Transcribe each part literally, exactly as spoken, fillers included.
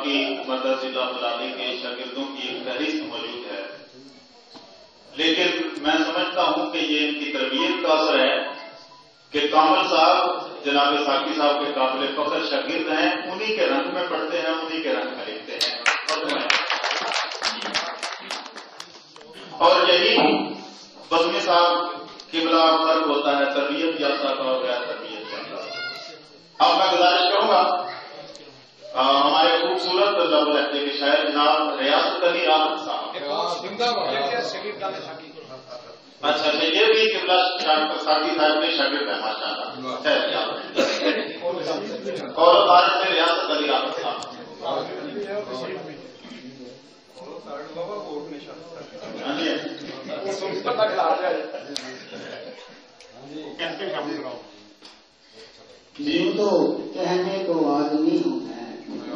باقی مدد اللہ علی کے شاگردوں کی ایک فہرست موجود ہے، لیکن میں سمجھتا ہوں کہ یہ ان کی تربیت کا اثر ہے کہ کامل صاحب جناب ساقی صاحب کے قابل فخر شاگرد ہیں، انہی کے رنگ میں پڑھتے ہیں، انہی کے رنگ میں لکھتے ہیں، اور یہی بزمی صاحب قبلہ فرق ہوتا ہے تربیت یافتہ کا اور غیر تربیت یافتہ۔ اب میں گزارش کروں گا ہمارے خوبصورت لب لہجے کے شاعر جناب ریاض علی راحت صاحب، اچھا اچھا یہ بھی قبلہ ساقی صاحب کے شاگرد ہیں ماشاء اللہ، اور بھارت سے ریاض علی راحت صاحب۔ یوں تو کہنے کو آدمی ہوں میں،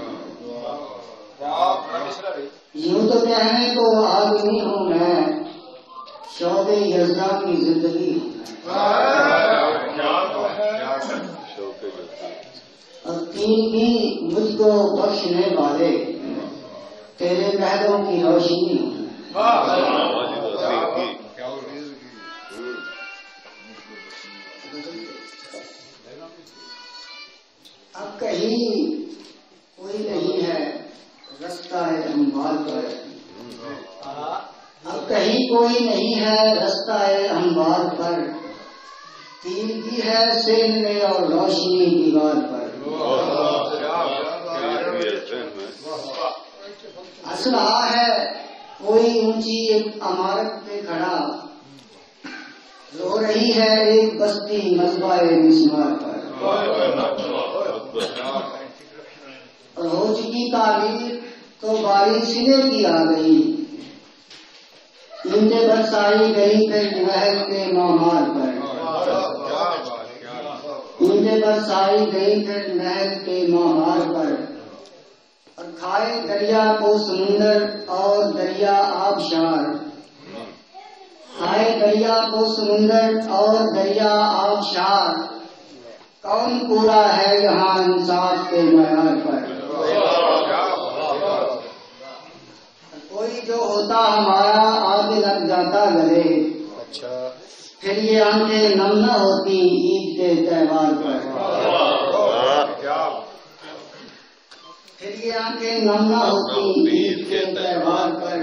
یوں تو کہنے کو آدمی ہوں میں، شوق یزداں کی زندگی ہوں میں، اور تین بھی مجھ کو بخشنے والے تیرے پہلوں کی روشنی ہوں میں۔ اب کہیں کوئی نہیں ہے رستہ ہموار پر، اب کہیں کوئی نہیں ہے رستہ ہموار پر، تیرگی ہے سین میں اور روشنی دیوار پر، ہنس رہا ہے کوئی اونچی ایک عمارت پہ کھڑا، رو رہی ہے ایک بستی مذبح مسمار پر، اور ہو چکی تعبیر تو باری سرے کی آ گئی، اینٹیں برسائی گئی پھر محل کے معمار پر، اینٹیں برسائی گئی پھر محل کے معمار پر، اور کھائے دریا کو سمندر اور دریا آبشار، کھائے دریا کو سمندر اور دریا آبشار، کون پورا ہے یہاں انصاف کے معیار پر، کوئی جو ہوتا ہمارا آگے لگ جاتا گلے، پھر یہ آنکھیں نم نہ ہوتی عید کے تہوار پر، پھر یہ آنکھیں نم نہ ہوتی عید کے تہوار پر،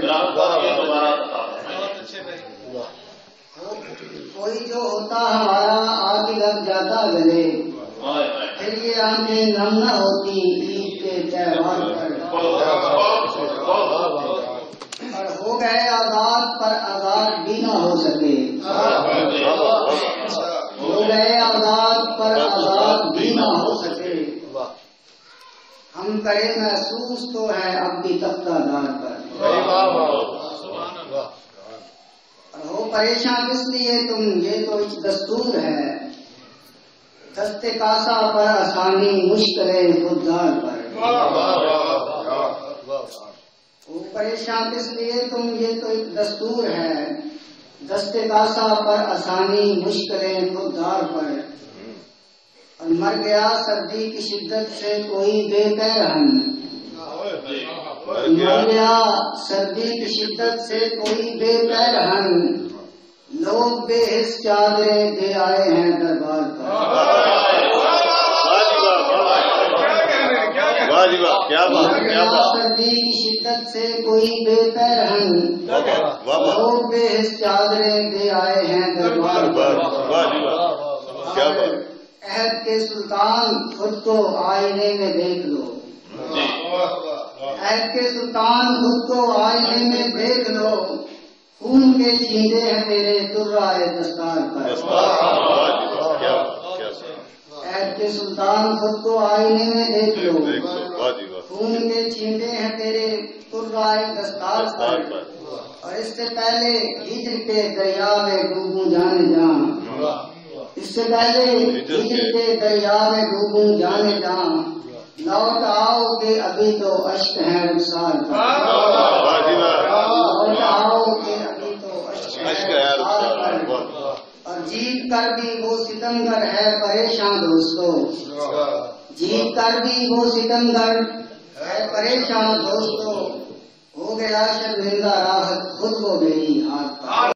کوئی جو ہوتا ہمارا آگے لگ جاتا گلے، پھر یہ آنکھیں نم نہ ہوتی عید کے تہوار پر، اور ہو گئے آزاد پر آزاد بھی نہ ہو سکے، ہو گئے آزاد پر آزاد بھی نہ ہو سکے، ہم کرے محسوس تو ہے اب بھی تختہ دار پر، اور ہو پریشان کس لیے تم یہ تو ایک دستور ہے، دستے کاسا پر آسانی مشکلیں خوددار پر، وہ پریشان کس لیے تم یہ تو ایک دستور ہے، دستے کاسا پر آسانی مشکلیں خوددار پر، اور مر گیا سردی کی شدت سے کوئی بے پیرہن، مر گیا سردی کی شدت سے کوئی بے پیرہن، لوگ بے حس چادریں دے آئے ہیں دربار پر، سردی کی شدت سے کوئی بے پیرہن، لوگ بے حس چادریں دے آئے ہیں دربار پر، عہد کے سلطان خود کو آئینے میں دیکھ لو، عہد کے سلطان خود کو آئینے میں دیکھ لو، خون کے چھینٹے ہیں تیرے ترائے دستار پر، عہد کے سلطان خود کو آئینے میں دیکھ لو، خون کے چھینٹے ہیں تیرے ترائے دستار پر، اور اس سے پہلے ہجر کے دریا میں ڈوبوں جانے جاں، اس سے پہلے ہجر کے دریا میں ڈوبوں جانے جاں، لوٹ آؤ کہ ابھی تو اشک ہیں رخسار پر، لوٹ آؤ کہ ابھی تو اشک ہیں رخسار پر، اور جیت کر بھی وہ ستمگر ہے پریشان دوستو، جیت کر بھی وہ ستمگر اے پریشان دوستو، ہو گیا شرمندہ راحت خود کو میری ہاتھ